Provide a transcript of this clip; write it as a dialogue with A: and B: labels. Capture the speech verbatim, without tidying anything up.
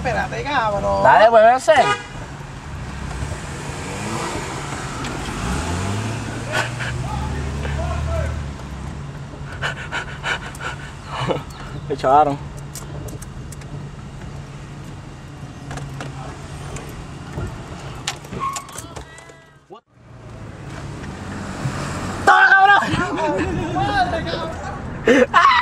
A: espérate, cabrón.
B: Dale, pues, ese. Me echaron. ¡Toma, cabrón!
A: ¡Madre, cabrón!